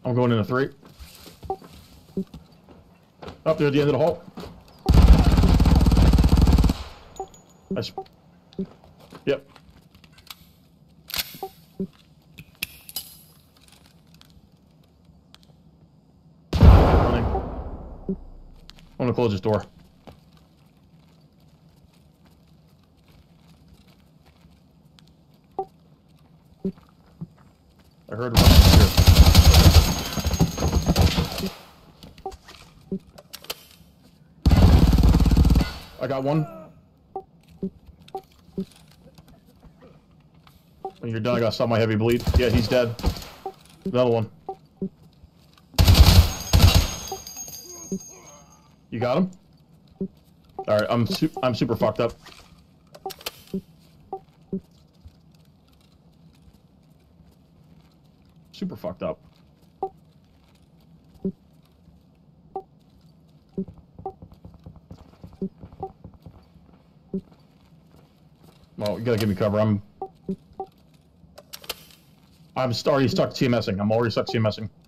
I'm going into 3. Up there at the end of the hall. Yep. Running. I'm gonna close this door. I heard one here. I got one. When you're done, I gotta stop my heavy bleed. Yeah, he's dead. Another one. You got him? Alright, I'm super fucked up. Super fucked up. Well, you gotta give me cover. I'm already stuck TMSing. I'm already stuck TMSing.